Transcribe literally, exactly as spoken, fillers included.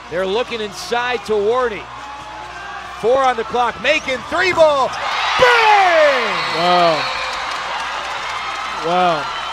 They're looking inside to Warney. Four on the clock. Macon, three ball. Bang! Wow. Wow.